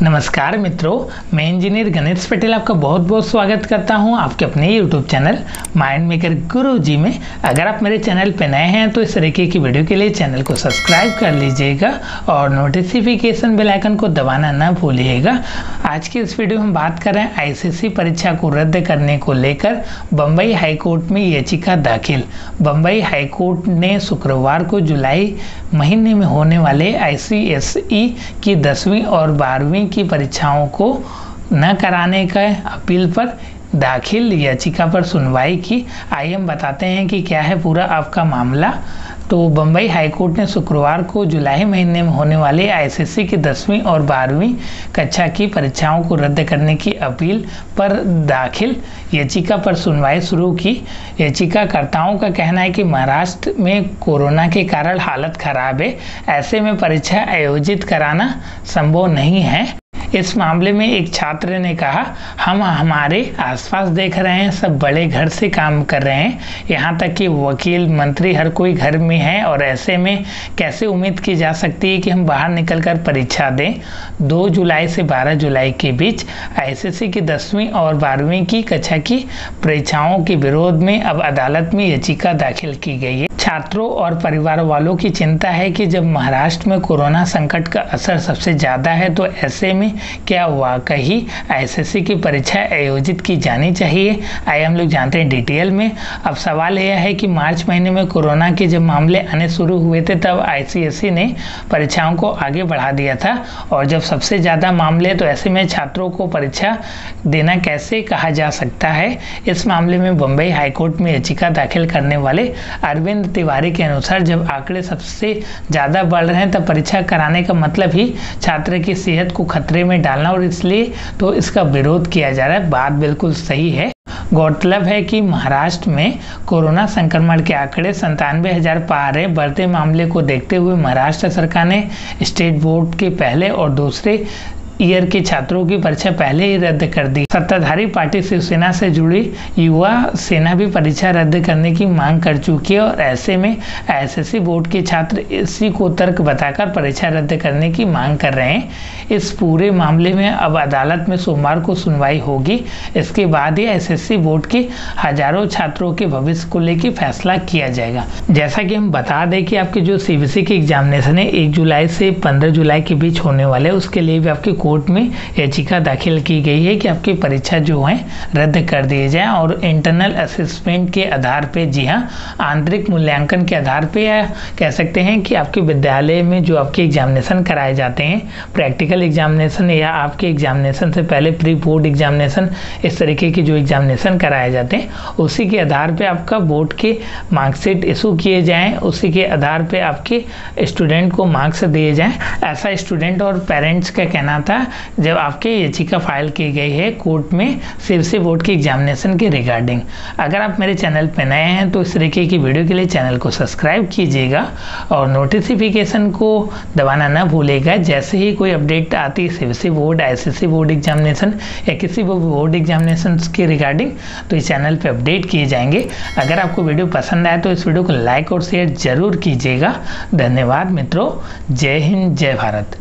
नमस्कार मित्रों, मैं इंजीनियर गणेश पटेल आपका बहुत बहुत स्वागत करता हूं आपके अपने YouTube channel Mind Maker Guruji में। अगर आप मेरे चैनल पर नए हैं तो इस तरीके की वीडियो के लिए चैनल को सब्सक्राइब कर लीजिएगा और नोटिफिकेशन बेल आइकन को दबाना ना भूलिएगा। आज की इस वीडियो में हम बात कर रहे हैं आईसीएसई परीक्षा को रद्द करने को लेकर बम्बई हाईकोर्ट में याचिका दाखिल। बम्बई हाईकोर्ट ने शुक्रवार को जुलाई महीने में होने वाले आईसीएसई की 10वीं और 12वीं की परीक्षाओं को न कराने का अपील पर दाखिल याचिका पर सुनवाई की। आइए हम बताते हैं कि क्या है पूरा आपका मामला। तो बम्बई हाईकोर्ट ने शुक्रवार को जुलाई महीने में होने वाले आईसीएसई की 10वीं और 12वीं कक्षा की परीक्षाओं को रद्द करने की अपील पर दाखिल याचिका पर सुनवाई शुरू की। याचिकाकर्ताओं का कहना है कि महाराष्ट्र में कोरोना के कारण हालत खराब है, ऐसे में परीक्षा आयोजित कराना संभव नहीं है। इस मामले में एक छात्र ने कहा, हम हमारे आसपास देख रहे हैं, सब बड़े घर से काम कर रहे हैं, यहाँ तक कि वकील, मंत्री, हर कोई घर में है और ऐसे में कैसे उम्मीद की जा सकती है कि हम बाहर निकलकर परीक्षा दें। 2 जुलाई से 12 जुलाई के बीच आईसीएसई की 10वीं और 12वीं की कक्षा की परीक्षाओं के विरोध में अब अदालत में याचिका दाखिल की गई है। छात्रों और परिवार वालों की चिंता है कि जब महाराष्ट्र में कोरोना संकट का असर सबसे ज़्यादा है तो ऐसे में क्या वाकई आईसीएसई की परीक्षा आयोजित की जानी चाहिए। आइए हम लोग जानते हैं डिटेल में। अब सवाल यह है कि मार्च महीने में कोरोना के जब मामले आने शुरू हुए थे तब आईसीएसई ने परीक्षाओं को आगे बढ़ा दिया था और जब सबसे ज़्यादा मामले तो ऐसे में छात्रों को परीक्षा देना कैसे कहा जा सकता है। इस मामले में बम्बई हाईकोर्ट में याचिका दाखिल करने वाले अरविंद तिवारी के अनुसार जब आंकड़े सबसे ज़्यादा बढ़ रहे हैं तब परीक्षा कराने का मतलब ही छात्र की सेहत को खतरे में डालना और इसलिए तो इसका विरोध किया जा रहा है। बात बिल्कुल सही है। गौरतलब है कि महाराष्ट्र में कोरोना संक्रमण के आंकड़े 97,000 पार है। बढ़ते मामले को देखते हुए महाराष्ट्र सरकार ने स्टेट बोर्ड के पहले और दूसरे ईयर के छात्रों की परीक्षा पहले ही रद्द कर दी। सत्ताधारी पार्टी शिवसेना से जुड़ी युवा सेना भी परीक्षा रद्द करने की मांग कर चुकी है और ऐसे में आईसीएसई बोर्ड के छात्र इसी को तर्क बताकर परीक्षा रद्द करने की मांग कर रहे हैं। इस पूरे मामले में अब अदालत में सोमवार को सुनवाई होगी। इसके बाद ही आईसीएसई बोर्ड के हजारों छात्रों के भविष्य को लेकर फैसला किया जाएगा। जैसा कि हम बता दें कि आपके जो सीबीएसई के एग्जामिनेशन है 1 जुलाई से 15 जुलाई के बीच होने वाले, उसके लिए भी आपके कोर्ट में याचिका दाखिल की गई है कि आपकी परीक्षा जो है रद्द कर दिए जाए और इंटरनल असेसमेंट के आधार पे, जी हाँ, आंतरिक मूल्यांकन के आधार पे, या कह सकते हैं कि आपके विद्यालय में जो आपके एग्जामिनेशन कराए जाते हैं, प्रैक्टिकल एग्जामिनेशन या आपके एग्जामिनेशन से पहले प्री बोर्ड एग्जामिनेशन, इस तरीके के जो एग्जामिनेशन कराए जाते हैं उसी के आधार पे आपका बोर्ड के मार्कशीट इशू किए जाएं, उसी के आधार पे आपके स्टूडेंट को मार्क्स दिए जाएं। ऐसा स्टूडेंट और पेरेंट्स का कहना था जब आपके याचिका फाइल की गई है कोर्ट में सीबीएसई बोर्ड के एग्जामिनेशन के रिगार्डिंग। अगर आप मेरे चैनल पर नए हैं तो इस तरीके की वीडियो के लिए चैनल को सब्सक्राइब कीजिएगा और नोटिफिकेशन को दबाना ना भूलेगा। जैसे ही कोई अपडेट आती है CBSE board, ICSE board examination या किसी भी बोर्ड एग्जामिनेशन के रिगार्डिंग तो इस चैनल पर अपडेट किए जाएंगे। अगर आपको वीडियो पसंद आए तो इस वीडियो को लाइक और शेयर जरूर कीजिएगा। धन्यवाद मित्रों। जय हिंद, जय भारत।